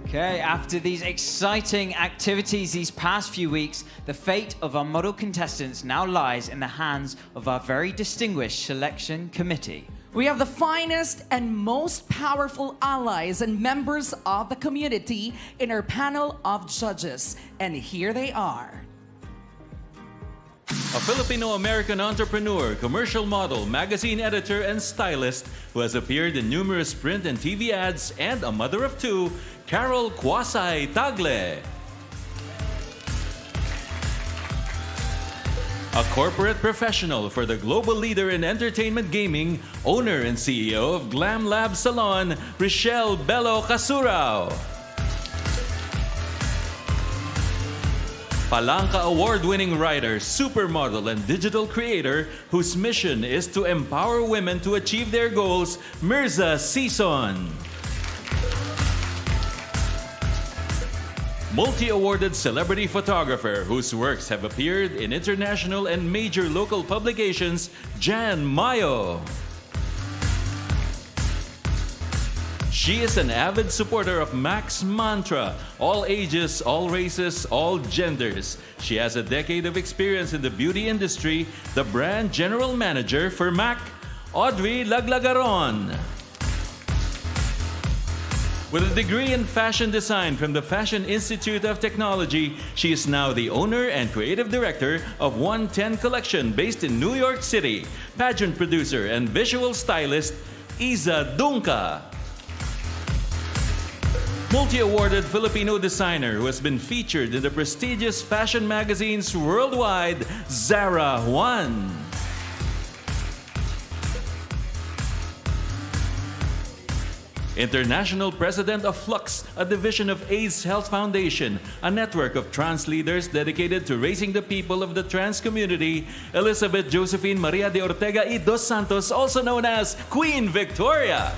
Okay, after these exciting activities these past few weeks, the fate of our model contestants now lies in the hands of our very distinguished selection committee. We have the finest and most powerful allies and members of the community in our panel of judges. And here they are. A Filipino-American entrepreneur, commercial model, magazine editor, and stylist who has appeared in numerous print and TV ads, and a mother of two, Carol Kwasay Tagle. A corporate professional for the global leader in entertainment gaming, owner and CEO of Glam Lab Salon, Richelle Bello Casurao. Palanca Award-winning writer, supermodel, and digital creator whose mission is to empower women to achieve their goals, Mirza Sison. Multi-awarded celebrity photographer whose works have appeared in international and major local publications, Jan Mayo. She is an avid supporter of Mac's mantra, all ages, all races, all genders. She has a decade of experience in the beauty industry, the brand general manager for Mac, Audrey Laglagaron. With a degree in fashion design from the Fashion Institute of Technology, she is now the owner and creative director of 110 Collection based in New York City, pageant producer and visual stylist, Iza Dunca. Multi-awarded Filipino designer who has been featured in the prestigious fashion magazines worldwide, Zara Juan. International President of Flux, a division of AIDS Health Foundation, a network of trans leaders dedicated to raising the people of the trans community, Elizabeth Josephine Maria de Ortega y dos Santos, also known as Queen Victoria.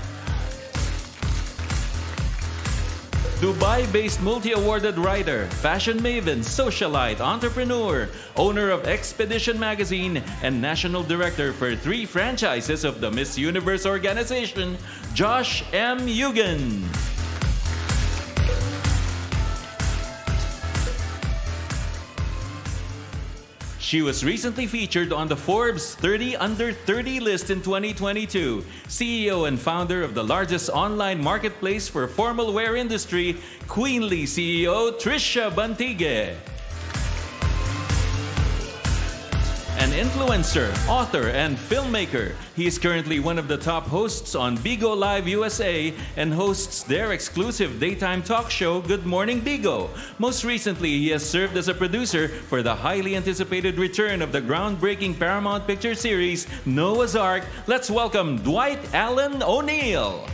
Dubai-based multi-awarded writer, fashion maven, socialite, entrepreneur, owner of Expedition Magazine, and national director for 3 franchises of the Miss Universe organization, Josh M. Yugen. She was recently featured on the Forbes 30 Under 30 list in 2022. CEO and founder of the largest online marketplace for formal wear industry, Queenly CEO Trisha Bantigue. An influencer, author, and filmmaker, he is currently one of the top hosts on Bigo Live USA and hosts their exclusive daytime talk show, Good Morning Bigo. Most recently, he has served as a producer for the highly anticipated return of the groundbreaking Paramount Picture series, Noah's Ark. Let's welcome Dwight Allen O'Neill.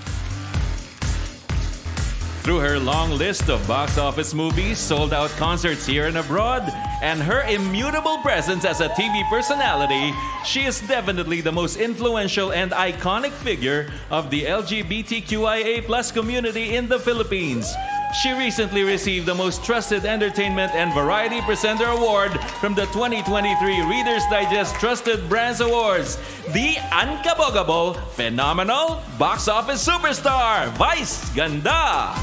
Through her long list of box office movies, sold-out concerts here and abroad, and her immutable presence as a TV personality, she is definitely the most influential and iconic figure of the LGBTQIA+ community in the Philippines. She recently received the Most Trusted Entertainment and Variety Presenter Award from the 2023 Reader's Digest Trusted Brands Awards. The unkabogable, phenomenal, box office superstar, Vice Ganda!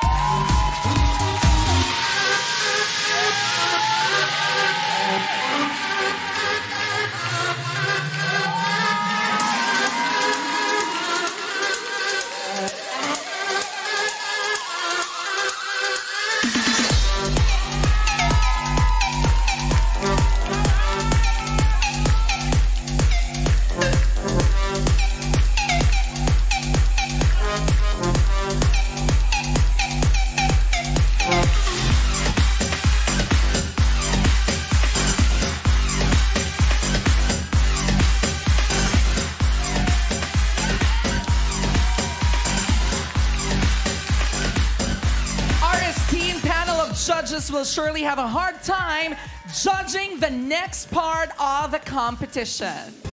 Judges will surely have a hard time judging the next part of the competition.